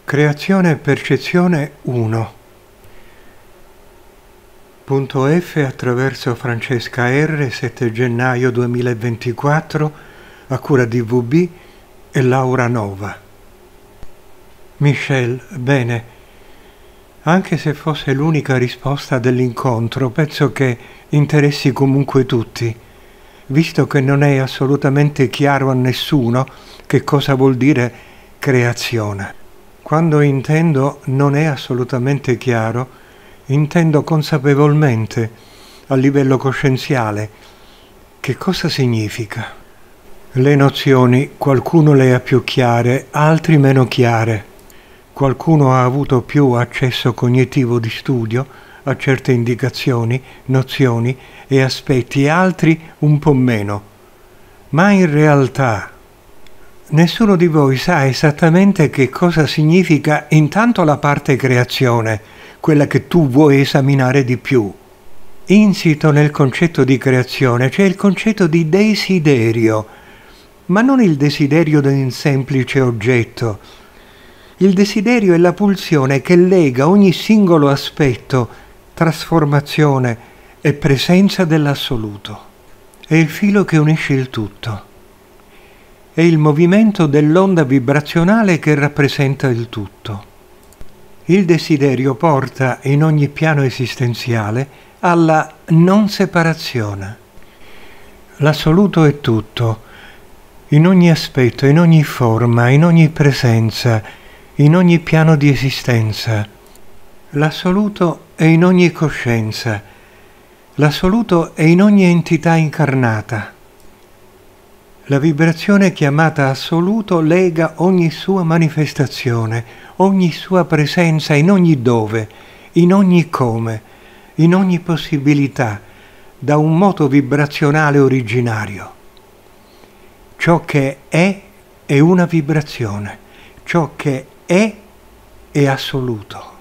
Creazione e percezione 1. Punto F attraverso Francesca R. 7 gennaio 2024 a cura di VB e Laura Nova. Michelle, bene. Anche se fosse l'unica risposta dell'incontro, penso che interessi comunque tutti, visto che non è assolutamente chiaro a nessuno che cosa vuol dire creazione. Quando intendo non è assolutamente chiaro, intendo consapevolmente, a livello coscienziale, che cosa significa. Le nozioni qualcuno le ha più chiare, altri meno chiare. Qualcuno ha avuto più accesso cognitivo di studio a certe indicazioni, nozioni e aspetti, e altri un po' meno. Ma in realtà nessuno di voi sa esattamente che cosa significa intanto la parte creazione, quella che tu vuoi esaminare di più. Insito nel concetto di creazione c'è il concetto di desiderio, ma non il desiderio di un semplice oggetto. Il desiderio è la pulsione che lega ogni singolo aspetto, trasformazione e presenza dell'assoluto. È il filo che unisce il tutto. È il movimento dell'onda vibrazionale che rappresenta il tutto. Il desiderio porta in ogni piano esistenziale alla non separazione. L'assoluto è tutto, in ogni aspetto, in ogni forma, in ogni presenza, in ogni piano di esistenza. L'assoluto è in ogni coscienza. L'assoluto è in ogni entità incarnata. La vibrazione chiamata assoluto lega ogni sua manifestazione, ogni sua presenza in ogni dove, in ogni come, in ogni possibilità, da un moto vibrazionale originario. Ciò che è una vibrazione, ciò che è assoluto.